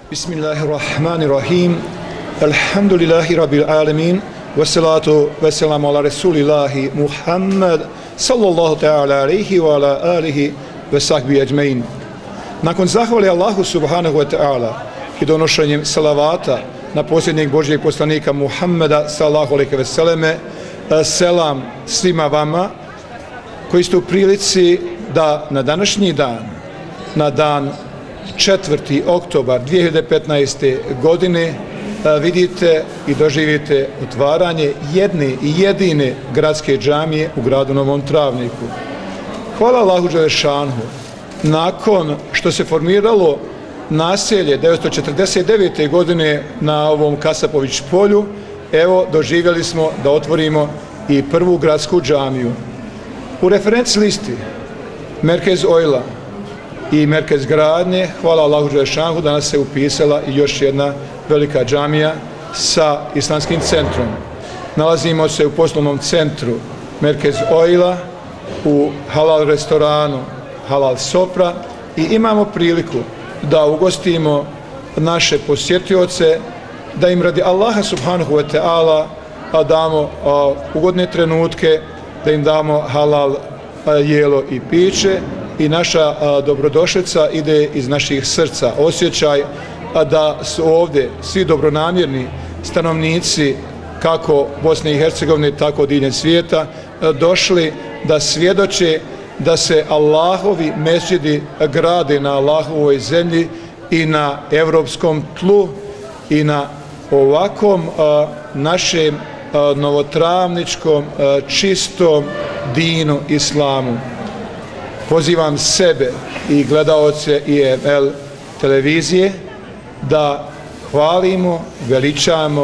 Bismillahirrahmanirrahim. Alhamdulillahi rabbil alamin. Wassalatu wassalamu ala rasulillahi Muhammad sallallahu ta'ala alaihi wa ala alihi wa sahbihi ajmain. Nakon zahvale Allahu subhanahu wa ta'ala i donošenjem salavata na posljednjeg Božjeg poslanika Muhammeda sallallahu alaihi wa sallame, selam svima vama koji ste u prilici da na današnji dan, na dan 4. oktobar 2015. godine vidite i doživite otvaranje jedne i jedine gradske džamije u gradu Novom Travniku. Hvala Allahu dželešanhu. Nakon što se formiralo naselje 1949. godine na ovom Kasapović polju, evo doživjeli smo da otvorimo i prvu gradsku džamiju. U referenci listi Merkez Oila i Merkez gradnje, hvala Allahu dželešanhu, danas se upisala i još jedna velika džamija sa islamskim centrom. Nalazimo se u poslovnom centru Merkez Oila, u halal restoranu Halal Sofra i imamo priliku da ugostimo naše posjetioce, da im radi Allaha subhanahu wa ta'ala damo ugodne trenutke, da im damo halal jelo i piće i naša dobrodošlica ide iz naših srca. Osjećaj da su ovdje svi dobronamjerni stanovnici kako Bosne i Hercegovine, tako diljem svijeta došli da svjedoče da se Allahovi mesdžidi grade na Allahovoj zemlji i na evropskom tlu i na ovakvom našem novotravničkom čistom dinu islamu. Pozivam sebe i gledaoce IML televizije da hvalimo, veličamo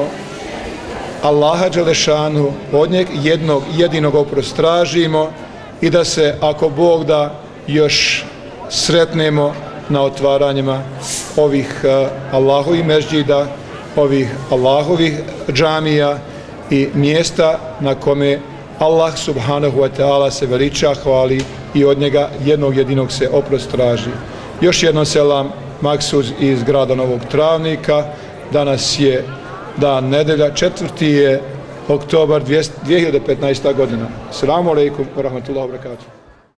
Allaha dželešanu, od njeg jednog jedinog oprost tražimo i da se, ako Bog da, još sretnemo na otvaranjima ovih Allahovih mesdžida, ovih Allahovih džamija i mjesta na kome Allah subhanahu wa ta'ala se veliča, hvali i od njega jednog jedinog se oprost traži. Još jedno selam Maksuz iz grada Novog Travnika. Danas je dan nedelja, 4. je oktobar 2015. godina. Assalamu alaikum wa rahmatullahi wa barakatuh.